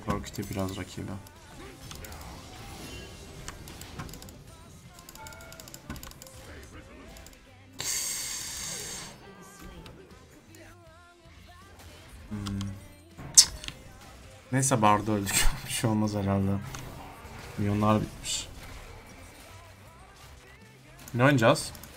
Korkutuyor biraz rakibi. Neyse barda öldük. Bir şey olmaz herhalde. Milyonlar bitmiş. Ne oynayacağız?